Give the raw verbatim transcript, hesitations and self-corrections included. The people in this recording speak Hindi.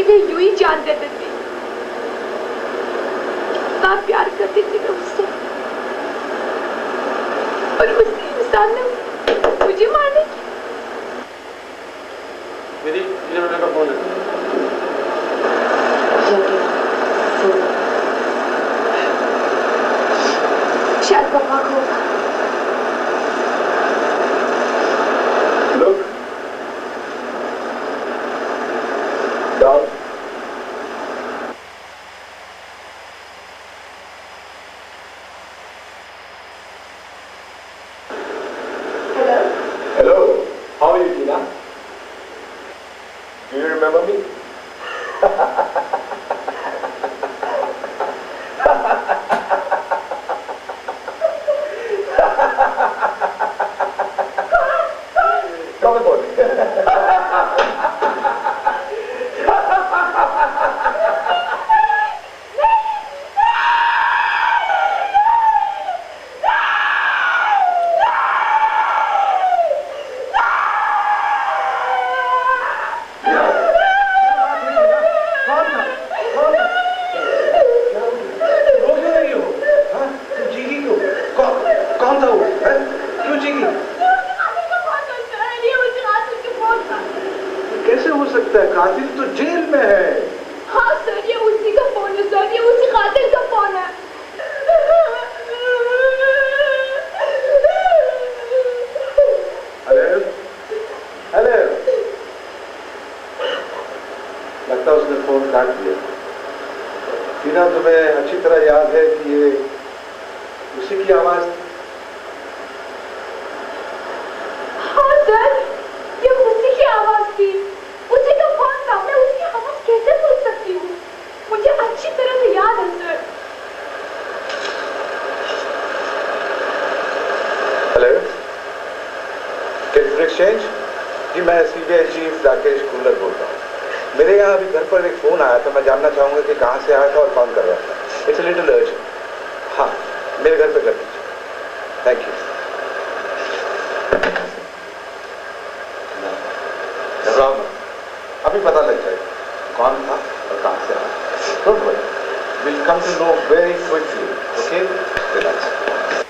लिए यूं ही जान दे देती। कितना प्यार करती थी मैं उससे, और उसी इंसान ने मुझे मारने की। मेरी मेरे का फोन है। शायद पापा को Look. Down. Hello. Hello. How are you, Tina? Do you remember me? Come aboard. कैसे हो सकता है? कातिल तो जेल में है। हाँ सर, ये उसी का फोन है सर, ये उसी कातिल का फोन है। हेलो हेलो, लगता है उसने फोन काट दिया। टीना, तुम्हें अच्छी तरह याद है कि ये उसी की आवाज थी? हाँ सर, ये उसी की आवाज थी, उसी का फोन था। मैं उसकी आवाज कैसे भूल सकती हूँ? मुझे अच्छी तरह से याद है सर। Hello, telephone exchange? जी, मैं सीबीआई चीफ राकेश कुल्लर बोल रहा हूँ। मेरे यहाँ अभी घर पर एक फोन आया था, मैं जानना चाहूंगा कि कहाँ से आया था और कौन कर रहा था। It's a little urgent. हाँ, मेरे घर पे कर दीजिए। Thank you. घबराओ मत, अभी पता लग जाएगा कौन था और कहाँ से आया। Don't worry, will come to know very quickly. Okay, relax.